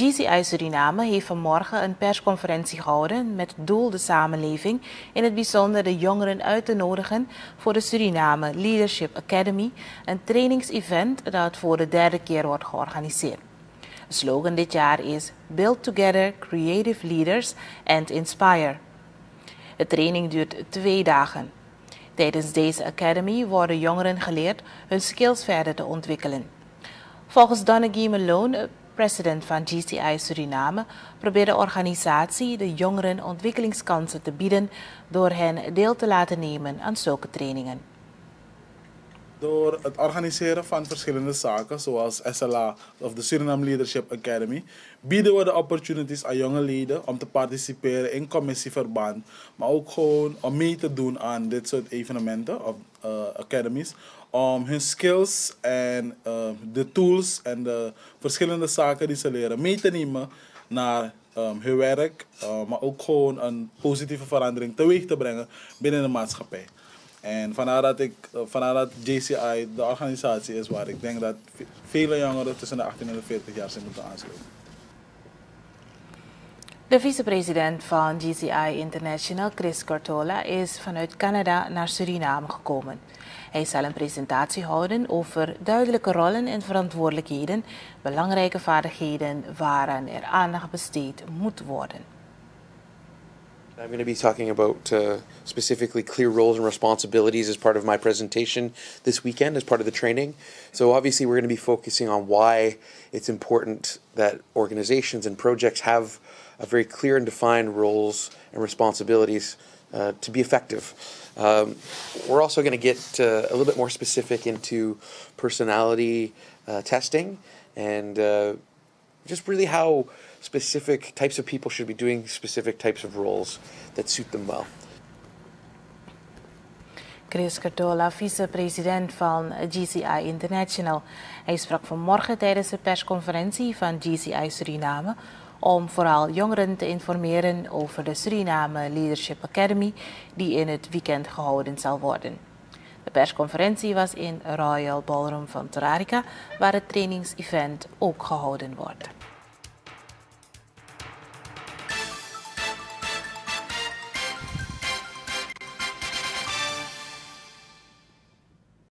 GCI Suriname heeft vanmorgen een persconferentie gehouden met het doel de samenleving, in het bijzonder de jongeren, uit te nodigen voor de Suriname Leadership Academy, een trainingsevent dat voor de derde keer wordt georganiseerd. De slogan dit jaar is Build Together Creative Leaders and Inspire. De training duurt 2 dagen. Tijdens deze academy worden jongeren geleerd hun skills verder te ontwikkelen. Volgens Donnegie Malone, president van GCI Suriname, probeert de organisatie de jongeren ontwikkelingskansen te bieden door hen deel te laten nemen aan zulke trainingen. Door het organiseren van verschillende zaken, zoals SLA of de Suriname Leadership Academy, bieden we de opportunities aan jonge leden om te participeren in commissieverband, maar ook gewoon om mee te doen aan dit soort evenementen of academies, om hun skills en de tools en de verschillende zaken die ze leren mee te nemen naar hun werk, maar ook gewoon een positieve verandering teweeg te brengen binnen de maatschappij. En vandaar dat GCI de organisatie is waar ik denk dat vele jongeren tussen de 18 en de 40 jaar zich moeten aansluiten. De vicepresident van GCI International, Chris Cortola, is vanuit Canada naar Suriname gekomen. Hij zal een presentatie houden over duidelijke rollen en verantwoordelijkheden, belangrijke vaardigheden waaraan er aandacht besteed moet worden. I'm going to be talking about specifically clear roles and responsibilities as part of my presentation this weekend as part of the training. So obviously we're going to be focusing on why it's important that organizations and projects have a very clear and defined roles and responsibilities to be effective. We're also going to get a little bit more specific into personality testing and just really how specific types of people should be doing specific types of roles that suit them well. Chris Cortola, vicepresident van GCI International. Hij sprak vanmorgen tijdens de persconferentie van GCI Suriname om vooral jongeren te informeren over de Suriname Leadership Academy die in het weekend gehouden zal worden. De persconferentie was in Royal Ballroom van Torarica, waar het trainingsevent ook gehouden wordt.